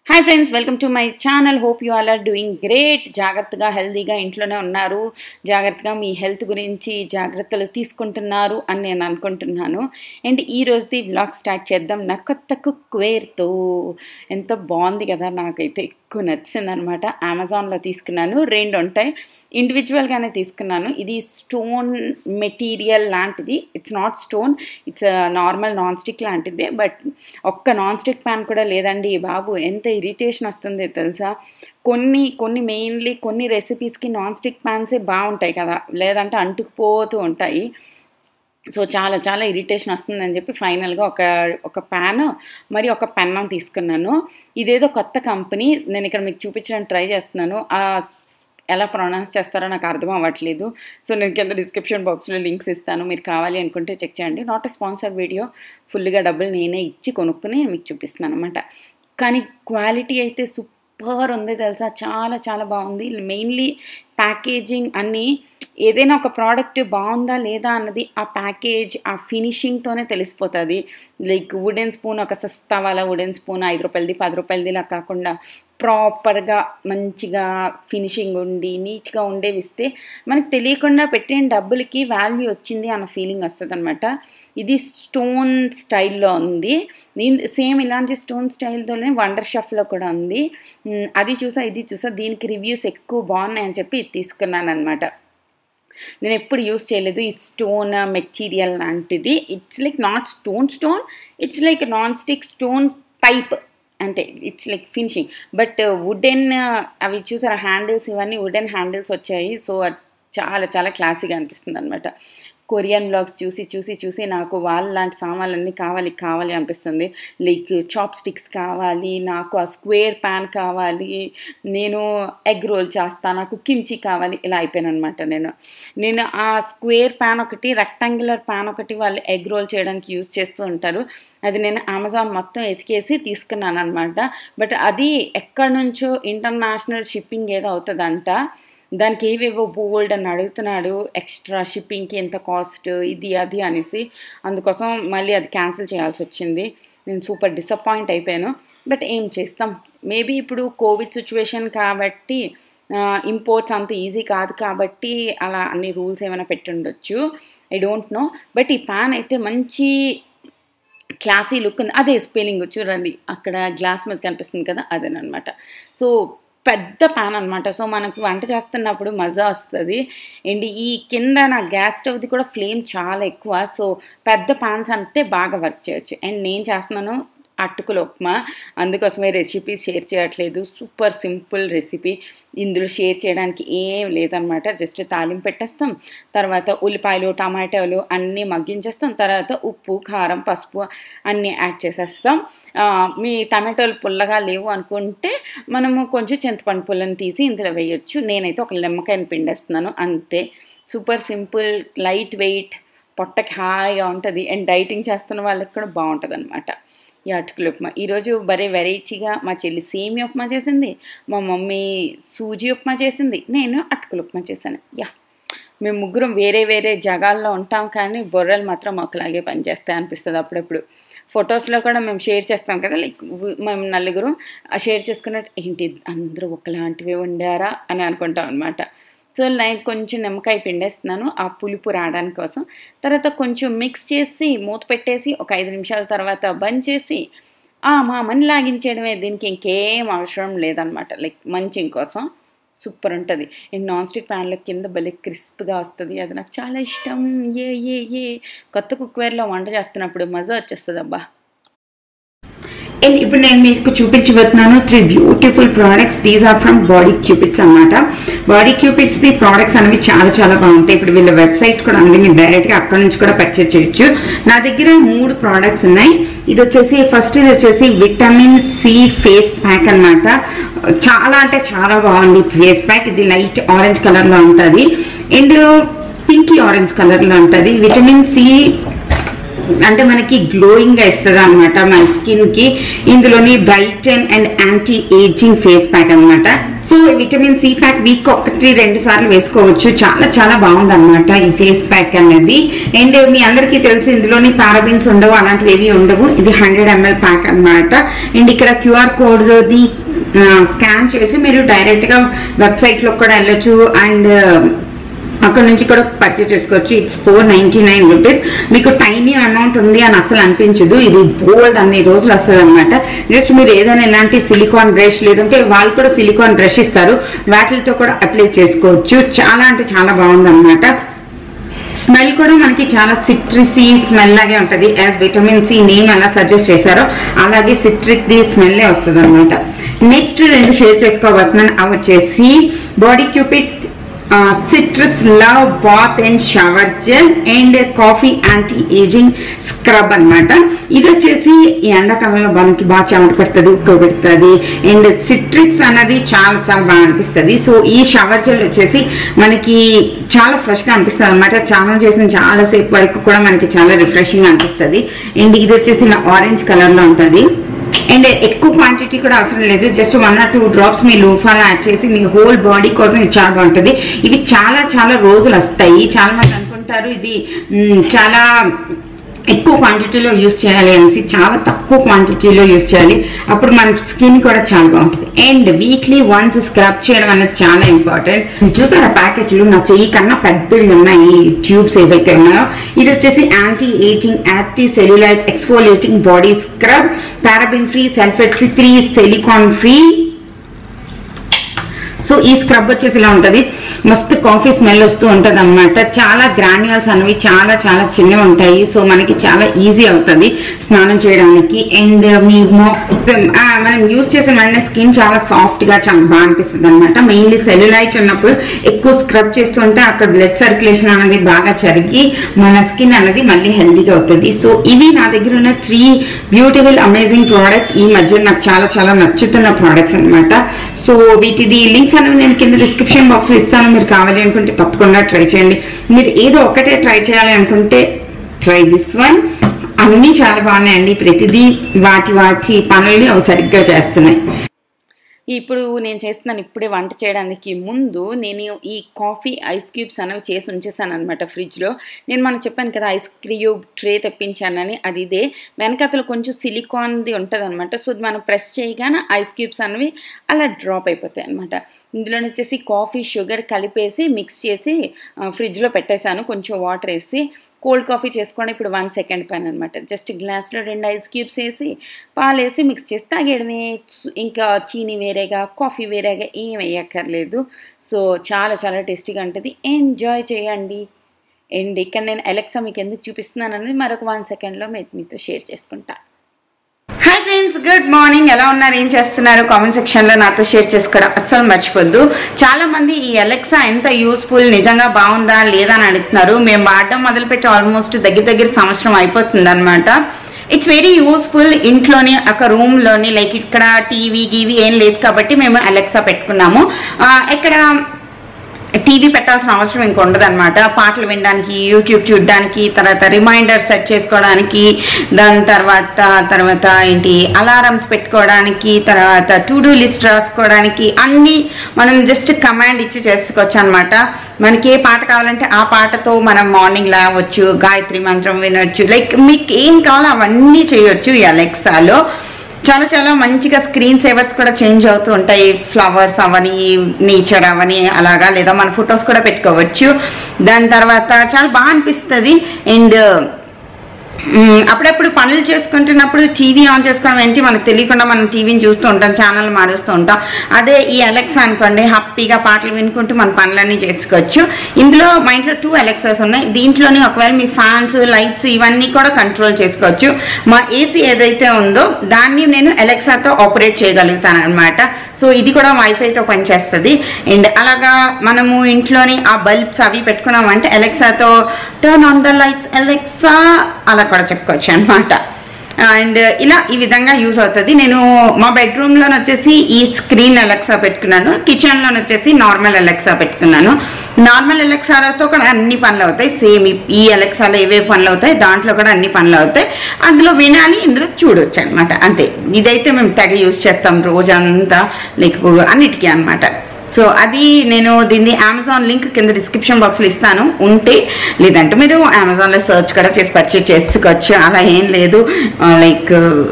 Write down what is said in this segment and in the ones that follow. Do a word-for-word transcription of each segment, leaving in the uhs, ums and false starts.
Hi friends, welcome to my channel. Hope you all are doing great. జాగ్రత్తగా హెల్తీగా ఇంట్లోనే ఉన్నారు. జాగ్రత్తగా మీ హెల్త్ గురించి జాగ్రత్తలు తీసుకుంటున్నారు అని నేను అనుకుంటున్నాను. అండ్ ఈ రోజుది వ్లాగ్ స్టార్ట్ చేద్దాం నా కొత్త కుక్వేర్తో. ఎంత బాగుంది కదా, నాకైతే ఎక్కువ నచ్చింది అనమాట. అమెజాన్లో తీసుకున్నాను. రెండు ఉంటాయి, ఇండివిజువల్గానే తీసుకున్నాను. ఇది స్టోన్ మెటీరియల్ లాంటిది. It's not stone, it's normal non stick లాంటిదే. బట్ ఒక్క నాన్ స్టిక్ ప్యాన్ కూడా లేదండి బాబు. ఎంత ఇరిటేషన్ వస్తుంది తెలుసా. కొన్ని కొన్ని మెయిన్లీ కొన్ని రెసిపీస్కి నాన్ స్టిక్ ప్యాన్సే బాగుంటాయి కదా, లేదంటే అంటుకుపోతూ ఉంటాయి. సో చాలా చాలా ఇరిటేషన్ వస్తుందని చెప్పి ఫైనల్గా ఒక ఒక ప్యాన్ మరి ఒక పెన్నం తీసుకున్నాను. ఇదేదో కొత్త కంపెనీ, నేను ఇక్కడ మీకు చూపించడానికి ట్రై చేస్తున్నాను. ఎలా ప్రొనౌన్స్ చేస్తారో నాకు అర్థం అవ్వట్లేదు. సో నేను కింద డిస్క్రిప్షన్ బాక్స్లో లింక్స్ ఇస్తాను, మీరు కావాలి అనుకుంటే చెక్ చేయండి. నాట్ ఎ స్పాన్సర్ వీడియో, ఫుల్గా డబ్బులు నేనే ఇచ్చి కొనుక్కుని మీకు చూపిస్తున్నాను అనమాట. కానీ క్వాలిటీ అయితే సూపర్ ఉంది తెలుసా, చాలా చాలా బాగుంది. మెయిన్లీ ప్యాకేజింగ్ అన్నీ, ఏదైనా ఒక ప్రోడక్ట్ బాగుందా లేదా అన్నది ఆ ప్యాకేజ్ ఆ ఫినిషింగ్తోనే తెలిసిపోతుంది. లైక్ వుడెన్ స్పూన్, ఒక సస్తా వాళ్ళ వుడెన్ స్పూన్ ఐదు రూపాయలది పది రూపాయలది ఇలా కాకుండా ప్రాపర్గా మంచిగా ఫినిషింగ్ ఉండి నీట్గా ఉండేవి ఇస్తే మనకు తెలియకుండా పెట్టిన డబ్బులకి వాల్యూ వచ్చింది అన్న ఫీలింగ్ వస్తుంది అనమాట. ఇది స్టోన్ స్టైల్లో ఉంది. సేమ్ ఇలాంటి స్టోన్ స్టైల్తోనే వండర్ షెఫ్లో కూడా ఉంది. అది చూసా ఇది చూసా, దీనికి రివ్యూస్ ఎక్కువ బాగున్నాయని చెప్పి ఇది తీసుకున్నాను అనమాట. నేను ఎప్పుడు యూస్ చేయలేదు ఈ స్టోన్ మెటీరియల్ లాంటిది. It's like not stone stone it's like non stick stone type అంటే it's like finishing. But wooden అవి చూసారా హ్యాండిల్స్, ఇవన్నీ వుడెన్ హ్యాండిల్స్ వచ్చాయి. సో చాలా చాలా క్లాసీగా అనిపిస్తుంది అనమాట. కొరియన్ బ్లాగ్స్ చూసి చూసి చూసి నాకు వాళ్ళ లాంటి సామాన్లన్నీ కావాలి కావాలి అనిపిస్తుంది. లైక్ చాప్ స్టిక్స్ కావాలి, నాకు ఆ స్క్వేర్ ప్యాన్ కావాలి, నేను ఎగ్ రోల్ చేస్తాను, నాకు కిమ్చి కావాలి, ఇలా అయిపోయాను అనమాట. నేను నేను ఆ స్క్వేర్ ప్యాన్ ఒకటి, రెక్టాంగులర్ ప్యాన్ ఒకటి వాళ్ళు ఎగ్ రోల్ చేయడానికి యూజ్ చేస్తూ ఉంటారు. అది నేను అమెజాన్ మొత్తం ఎతికేసి తీసుకున్నాను అనమాట. బట్ అది ఎక్కడి నుంచో ఇంటర్నేషనల్ షిప్పింగ్ ఏదో అవుతుందంట. దానికి ఏవేవో బోల్డ్ అని అడుగుతున్నాడు, ఎక్స్ట్రా షిప్పింగ్కి ఎంత కాస్ట్ ఇది అది అనేసి. అందుకోసం మళ్ళీ అది క్యాన్సిల్ చేయాల్సి వచ్చింది. నేను సూపర్ డిసప్పాయింట్ అయిపోయాను. బట్ ఏం చేస్తాం, మేబీ ఇప్పుడు కోవిడ్ సిచ్యువేషన్ కాబట్టి ఇంపోర్ట్స్ అంత ఈజీ కాదు కాబట్టి అలా అన్ని రూల్స్ ఏమైనా పెట్టి ఉండొచ్చు, ఐ డోంట్ నో. బట్ ఈ ప్యాన్ అయితే మంచి క్లాసీ లుక్ ఉంది. అదే స్పెల్లింగ్ చూడండి అక్కడ గ్లాస్ మీద కనిపిస్తుంది కదా, అదేనమాట. సో పెద్ద ప్యాన్ అనమాట. సో మనకు వంట చేస్తున్నప్పుడు మజా వస్తుంది. అండ్ ఈ కింద నా గ్యాస్ స్టవ్ది కూడా ఫ్లేమ్ చాలా ఎక్కువ. సో పెద్ద ప్యాన్స్ అంటే బాగా వర్క్ చేయొచ్చు. అండ్ నేను చేస్తున్నాను అటుకుల ఉప్మా, అందుకోసమే రెసిపీ షేర్ చేయట్లేదు. సూపర్ సింపుల్ రెసిపీ, ఇందులో షేర్ చేయడానికి ఏం లేదనమాట. జస్ట్ తాలింపు పెట్టేస్తాం, తర్వాత ఉల్లిపాయలు టమాటాలు అన్నీ మగ్గించేస్తాం, తర్వాత ఉప్పు కారం పసుపు అన్నీ యాడ్ చేసేస్తాం. మీ టమాటాలు పుల్లగా లేవు అనుకుంటే మనము కొంచెం చింతపండు పుల్లని తీసి ఇందులో వేయొచ్చు. నేనైతే ఒక నిమ్మకాయని పిండేస్తున్నాను అంతే. సూపర్ సింపుల్, లైట్ వెయిట్, పొట్టకి హాయిగా ఉంటుంది. అండ్ డైటింగ్ చేస్తున్న వాళ్ళకి కూడా బాగుంటుంది అనమాట ఈ అటుకుల ఉప్మా. ఈరోజు భలే వెరైటీగా మా చెల్లి సేమియా ఉప్మా చేసింది, మా మమ్మీ సూజీ ఉప్మా చేసింది, నేను అటుకుల ఉప్మా చేశాను. యా, మేము ముగ్గురం వేరే వేరే జగాల్లో ఉంటాం కానీ బొర్రలు మాత్రం ఒకలాగే పనిచేస్తాయి అనిపిస్తుంది అప్పుడప్పుడు. ఫొటోస్లో కూడా మేము షేర్ చేస్తాం కదా, లైక్ మేము నలుగురు షేర్ చేసుకున్నట్టు ఏంటి అందరూ ఒకలాంటివే ఉండారా అని అనుకుంటాం అనమాట. సో నేను కొంచెం నిమ్మకాయ పిండేస్తున్నాను ఆ పులుపు రావడానికి కోసం. తర్వాత కొంచెం మిక్స్ చేసి మూత పెట్టేసి ఒక ఐదు నిమిషాల తర్వాత బంద్ చేసి మా మని లాగించేయడమే. దీనికి ఇంకేం అవసరం లేదనమాట. లైక్ మంచింగ్ కోసం సూపర్ ఉంటుంది. నాన్ స్టిక్ ప్యాన్లో కింద భలే క్రిస్ప్గా వస్తుంది, అది నాకు చాలా ఇష్టం. ఏ ఏ ఏ కొత్త కుక్వేర్లో వంట చేస్తున్నప్పుడు మజా వచ్చేస్తుంది అబ్బా. అండ్ ఇప్పుడు నేను మీకు చూపించబోతున్నాను three beautiful products. These are from Body Cupids అనమాట. బాడీ క్యూపిడ్స్ ది ప్రోడక్ట్స్ అనేవి చాలా చాలా బాగుంటాయి. ఇప్పుడు వీళ్ళ వెబ్సైట్ కూడా ఉంది, మీరు డైరెక్ట్గా అక్కడ నుంచి కూడా పర్చేజ్ చేయొచ్చు. నా దగ్గర మూడు ప్రోడక్ట్స్ ఉన్నాయి. ఇది వచ్చేసి ఫస్ట్ ఇది వచ్చేసి విటమిన్ సి ఫేస్ ప్యాక్ అనమాట. చాలా అంటే చాలా బాగుంది ఫేస్ ప్యాక్. ఇది లైట్ ఆరెంజ్ కలర్లో ఉంటుంది అండ్ పింకీ ఆరెంజ్ కలర్లో ఉంటుంది. విటమిన్ సి అంటే మనకి గ్లోయింగ్ గా ఇస్తుంది అనమాట మన స్కిన్ కి. ఇందులోని brighten and anti aging face pack అనమాట. So vitamin C pack week ఒకటి రెండు సార్లు వేసుకోవచ్చు. చాలా చాలా బాగుంది అనమాట ఈ ఫేస్ ప్యాక్ అనేది. అండ్ మీ అందరికీ తెలుసు ఇందులోని పారాబిన్స్ ఉండవు, అలాంటివి ఏవి ఉండవు. ఇది హండ్రెడ్ ఎంఎల్ ప్యాక్ అనమాట. అండ్ ఇక్కడ క్యూఆర్ కోడ్ ది స్కాన్ చేసి మీరు డైరెక్ట్ గా వెబ్సైట్ లో కూడా వెళ్ళొచ్చు అండ్ అక్కడ నుంచి కూడా పర్చేస్ చేసుకోవచ్చు. It's four ninety nine rupees. మీకు టైనీ అమౌంట్ ఉంది అని అసలు అనిపించదు. ఇది బోల్డ్ అన్ని రోజులు వస్తుంది అనమాట. జస్ట్ మీరు ఏదైనా ఇలాంటి సిలికాన్ బ్రష్ లేదంటే వాళ్ళు కూడా సిలికాన్ బ్రష్ ఇస్తారు, వాటితో కూడా అప్లై చేసుకోవచ్చు. చాలా అంటే చాలా బాగుంది అనమాట. స్మెల్ కూడా మనకి చాలా సిట్రిసీ స్మెల్ లాగే ఉంటది. యాజ్ విటమిన్ సి నేమ్ ఎలా సజెస్ట్ చేశారో అలాగే సిట్రిక్ ది స్మెల్ వస్తుంది అనమాట. నెక్స్ట్ రెండు షేర్ చేసుకోబోతున్నాను. అవి వచ్చేసి Body Cupid citrus love bath and shower gel and coffee anti aging scrub అనమాట. ఇది వచ్చేసి ఈ ఎండాకాలంలో మనకి బాగా చెమట పెడుతుంది, ఉక్క పెడుతుంది. అండ్ సిట్రిక్స్ అనేది చాలా చాలా బాగా అనిపిస్తుంది. సో ఈ షవర్ జెల్ వచ్చేసి మనకి చాలా ఫ్రెష్ గా అనిపిస్తుంది అనమాట. స్నానం చేసిన చాలా సేపు వరకు కూడా మనకి చాలా రిఫ్రెషింగ్ అనిపిస్తుంది. అండ్ ఇది వచ్చేసి ఇలా ఆరెంజ్ కలర్ లో ఉంటుంది. అండ్ ఎక్కువ క్వాంటిటీ కూడా అవసరం లేదు. Just one or two drops మీ లోఫాలో యాడ్ చేసి మీ హోల్ బాడీ కోసం ఇది చాలా బాగుంటుంది. ఇవి చాలా చాలా రోజులు వస్తాయి. చాలా మంది అనుకుంటారు ఇది చాలా ఎక్కువ క్వాంటిటీలో యూజ్ చేయాలి అనేసి. చాలా తక్కువ క్వాంటిటీలో యూజ్ చేయాలి, అప్పుడు మన స్కిన్ కూడా చాలా బాగుంటుంది. అండ్ వీక్లీ వన్స్ స్క్రబ్ చేయడం అనేది చాలా ఇంపార్టెంట్. చూసారా ప్యాకెట్లు నా చెయ్యి కన్నా పెద్దవి ఉన్నాయి ట్యూబ్స్ ఏవైతే ఉన్నాయో. ఇది వచ్చేసి anti aging anti cellulite exfoliating body scrub, paraben free, sulphate free, silicone free. So ఈ స్క్రబ్ వచ్చేసి ఇలా ఉంటది, మస్తు కాఫీ స్మెల్ వస్తూ ఉంటది అనమాట. చాలా గ్రాన్యువల్స్ అనేవి చాలా చాలా చిన్నవి ఉంటాయి. సో మనకి చాలా ఈజీ అవుతుంది స్నానం చేయడానికి. అండ్ మీ మనం యూజ్ చేసిన వెంటనే స్కిన్ చాలా సాఫ్ట్ గా చాలా బాగా అనిపిస్తుంది అనమాట. మెయిన్లీ సెల్యులైట్ ఉన్నప్పుడు ఎక్కువ స్క్రబ్ చేస్తూ ఉంటే అక్కడ బ్లడ్ సర్క్యులేషన్ అనేది బాగా జరిగి మన స్కిన్ అనేది మళ్ళీ హెల్దీగా అవుతుంది. సో ఇవి నా దగ్గర ఉన్న త్రీ బ్యూటిఫుల్ అమేజింగ్ ప్రోడక్ట్స్. ఈ మధ్య నాకు చాలా చాలా నచ్చుతున్న ప్రోడక్ట్స్ అనమాట. సో వీటిది లింక్స్ అనేవి నేను కింద డిస్క్రిప్షన్ బాక్స్ లో ఇస్తాను. మీరు కావాలి అనుకుంటే తప్పకుండా ట్రై చేయండి. మీరు ఏదో ఒకటే ట్రై చేయాలి అనుకుంటే ట్రై దిస్ వన్. అన్ని చాలా బాగున్నాయండి. ప్రతిదీ వాటి వాటి పనుల్ని అవి సరిగ్గా చేస్తున్నాయి. ఇప్పుడు నేను చేస్తున్నాను ఇప్పుడే వంట చేయడానికి ముందు నేను ఈ కాఫీ ఐస్ క్యూబ్స్ అనేవి చేసి ఉంచేసాను అనమాట ఫ్రిడ్జ్లో. నేను మనం చెప్పాను కదా ఐస్ క్యూబ్ ట్రే తెప్పించానని, అది ఇదే. వెనకతలు కొంచెం సిలికాన్ది ఉంటుంది అనమాట. సో మనం ప్రెస్ చేయగానే ఐస్ క్యూబ్స్ అనేవి అలా డ్రాప్ అయిపోతాయి అనమాట. ఇందులో వచ్చేసి కాఫీ షుగర్ కలిపేసి మిక్స్ చేసి ఫ్రిడ్జ్లో పెట్టేశాను, కొంచెం వాటర్ వేసి. కోల్డ్ కాఫీ చేసుకోండి ఇప్పుడు వన్ సెకండ్ పైన అనమాట. జస్ట్ గ్లాస్లో రెండు ఐస్ క్యూబ్స్ వేసి పాలు వేసి మిక్స్ చేసి తాగేయడమే. ఇంకా చీనీ వేరేగా కాఫీ వేరేగా ఏం వేయక్కర్లేదు. సో చాలా చాలా టేస్టీగా ఉంటుంది. ఎంజాయ్ చేయండి. అండ్ ఇక్కడ నేను అలెక్సా మీకు ఎందుకు చూపిస్తున్నాను అనేది మరొక వన్ సెకండ్లో మీతో షేర్ చేసుకుంటా. Hi friends, good morning. ఎలా ఉన్నారు, ఏం చేస్తున్నారు? కామెంట్ సెక్షన్లో నాతో షేర్ చేసుకోవడం అస్సలు మర్చిపోద్దు. చాలా మంది ఈ అలెక్సా ఎంత యూస్ఫుల్, నిజంగా బాగుందా లేదా అని అడుగుతున్నారు. మేము వాడడం మొదలుపెట్టి ఆల్మోస్ట్ దగ్గర దగ్గర సంవత్సరం అయిపోతుంది అనమాట. It's very useful. ఇంట్లోని ఒక రూమ్లోని లైక్ ఇక్కడ టీవీ గీవీ ఏం లేదు కాబట్టి మేము అలెక్సా పెట్టుకున్నాము. ఇక్కడ టీవీ పెట్టాల్సిన అవసరం ఇంక ఉండదు అనమాట. పాటలు వినడానికి, యూట్యూబ్ చూడడానికి, తర్వాత రిమైండర్ సెట్ చేసుకోవడానికి, దాని తర్వాత తర్వాత ఏంటి అలారమ్స్ పెట్టుకోవడానికి, తర్వాత టు డూ లిస్ట్ రాసుకోవడానికి అన్నీ మనం జస్ట్ కమాండ్ ఇచ్చి చేసుకోవచ్చు అనమాట. మనకి ఏ పాట కావాలంటే ఆ పాటతో మనం మార్నింగ్ లేవచ్చు, గాయత్రి మంత్రం వినొచ్చు, లైక్ మీకు ఏం కావాలో అవన్నీ చేయొచ్చు ఈ అలెక్సాలో. చాలా చాలా మంచిగా స్క్రీన్ సేవర్స్ కూడా చేంజ్ అవుతూ ఉంటాయి. ఫ్లవర్స్ అవని, నేచర్ అవని అలాగా, లేదా మన ఫొటోస్ కూడా పెట్టుకోవచ్చు. దాని తర్వాత చాలా బాగా అనిపిస్తుంది. అండ్ అప్పుడప్పుడు పనులు చేసుకుంటున్నప్పుడు టీవీ ఆన్ చేసుకోవడం ఏంటి మనకు తెలియకుండా మనం టీవీని చూస్తూ ఉంటాం, ఛానల్ మారుస్తూ ఉంటాం. అదే ఈ అలెక్సా అనుకోండి, హ్యాపీగా పాటలు వినుకుంటూ మన పనులన్నీ చేసుకోవచ్చు. ఇందులో మా ఇంట్లో టూ అలెక్సాస్ ఉన్నాయి. దీంట్లోనే ఒకవేళ మీ ఫ్యాన్స్, లైట్స్ ఇవన్నీ కూడా కంట్రోల్ చేసుకోవచ్చు. మా ఏసీ ఏదైతే ఉందో దాన్ని నేను అలెక్సాతో ఆపరేట్ చేయగలుగుతాను అనమాట. సో ఇది కూడా వైఫైతో పనిచేస్తుంది. అండ్ అలాగా మనము ఇంట్లోని ఆ బల్బ్స్ అవి పెట్టుకున్నామంటే అలెక్సాతో turn on the lights Alexa అలా కూడా చెప్పుకోవచ్చు అనమాట. అండ్ ఇలా ఈ విధంగా యూజ్ అవుతుంది. నేను మా బెడ్రూమ్లో వచ్చేసి ఈ స్క్రీన్ అలెక్సా పెట్టుకున్నాను, కిచెన్లో వచ్చేసి నార్మల్ అలెక్సా పెట్టుకున్నాను. నార్మల్ అలెక్సాతో కూడా అన్ని పనులు అవుతాయి, సేమ్ ఈ అలెక్సాలో ఏవే పనులు అవుతాయి దాంట్లో కూడా అన్ని పనులు అవుతాయి. అందులో వినాలి, ఇందులో చూడొచ్చు అనమాట. అంతే. ఇదైతే మేము తెగ యూజ్ చేస్తాం రోజంతా, లేకపోతే అన్నిటికీ అనమాట. సో అది నేను దీన్ని అమెజాన్ లింక్ కింద డిస్క్రిప్షన్ బాక్స్లో ఇస్తాను ఉంటే, లేదంటే మీరు అమెజాన్లో సర్చ్ కూడా చేసి పర్చేజ్ చేసుకోవచ్చు. అలా ఏం లేదు, లైక్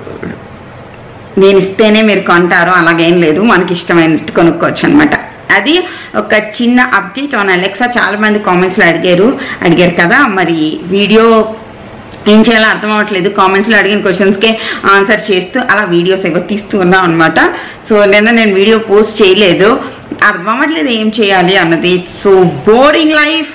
నేను ఇస్తేనే మీరు కొంటారు అలాగేం లేదు, మనకి ఇష్టమైనట్టు కొనుక్కోవచ్చు అనమాట. అది ఒక చిన్న అప్డేట్ ఆన్ అలెక్సా. చాలా మంది కామెంట్స్లో అడిగారు అడిగారు కదా, మరి వీడియో ఏం చేయాలో అర్థం అవ్వట్లేదు. కామెంట్స్లో అడిగిన క్వశ్చన్స్కే ఆన్సర్ చేస్తూ అలా వీడియోస్ ఏవో తీస్తూ ఉన్నాం అనమాట. సో నిన్న నేను వీడియో పోస్ట్ చేయలేదు, అర్థం అవ్వట్లేదు ఏం చేయాలి అన్నది. సో బోరింగ్ లైఫ్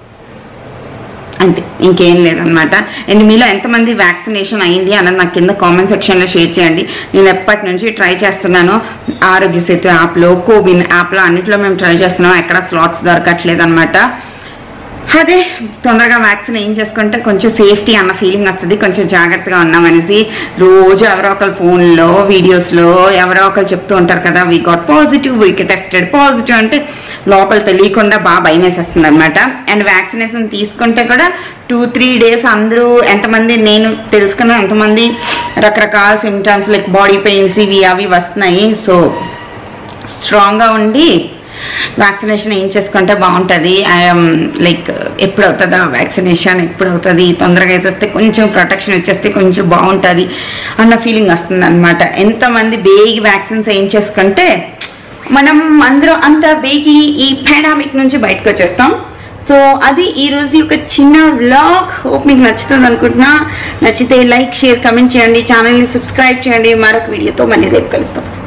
అంతే, ఇంకేం లేదనమాట. అండ్ మీలో ఎంతమంది వ్యాక్సినేషన్ అయింది అన్నది నాకు కింద కామెంట్ సెక్షన్లో షేర్ చేయండి. నేను ఎప్పటి నుంచి ట్రై చేస్తున్నాను, ఆరోగ్య సేతు యాప్లో, కోవిన్ యాప్లో అన్నింటిలో మేము ట్రై చేస్తున్నాం, ఎక్కడ స్లాట్స్ దొరకట్లేదు అనమాట. అదే తొందరగా వ్యాక్సిన్ ఏం చేసుకుంటే కొంచెం సేఫ్టీ అన్న ఫీలింగ్ వస్తుంది, కొంచెం జాగ్రత్తగా ఉన్నామనేసి. రోజు ఎవరో ఒకరు ఫోన్లో వీడియోస్లో ఎవరో ఒకరు చెప్తూ ఉంటారు కదా, we got positive, we tested positive అంటే లోపల తెలియకుండా బాగా భయం వేసేస్తుంది అనమాట. అండ్ వ్యాక్సినేషన్ తీసుకుంటే కూడా టూ త్రీ డేస్ అందరూ ఎంతమంది నేను తెలుసుకున్న ఎంతమంది రకరకాల సిమ్టమ్స్ లైక్ బాడీ పెయిన్స్ ఇవి అవి వస్తున్నాయి. సో స్ట్రాంగ్గా ఉండి వ్యాక్సినేషన్ ఏం చేసుకుంటే బాగుంటుంది. ఐఎమ్ లైక్ ఎప్పుడు అవుతుందా వ్యాక్సినేషన్, ఎప్పుడు అవుతుంది, తొందరగా వేసేస్తే కొంచెం ప్రొటెక్షన్ వచ్చేస్తే కొంచెం బాగుంటుంది అన్న ఫీలింగ్ వస్తుంది అనమాట. ఎంతమంది బేగి వ్యాక్సిన్స్ ఏం చేసుకుంటే మనం అందరం అంత బేగి ఈ పాండమిక్ నుంచి బయటకు వచ్చేస్తాం. సో అది ఈరోజు ఒక చిన్న వ్లాగ్. హోప్ మీకు నచ్చుతుంది అనుకుంటున్నా. నచ్చితే లైక్, షేర్, కమెంట్ చేయండి, ఛానల్ని సబ్స్క్రైబ్ చేయండి. మరొక వీడియోతో మళ్ళీ రేపు కలుస్తాం.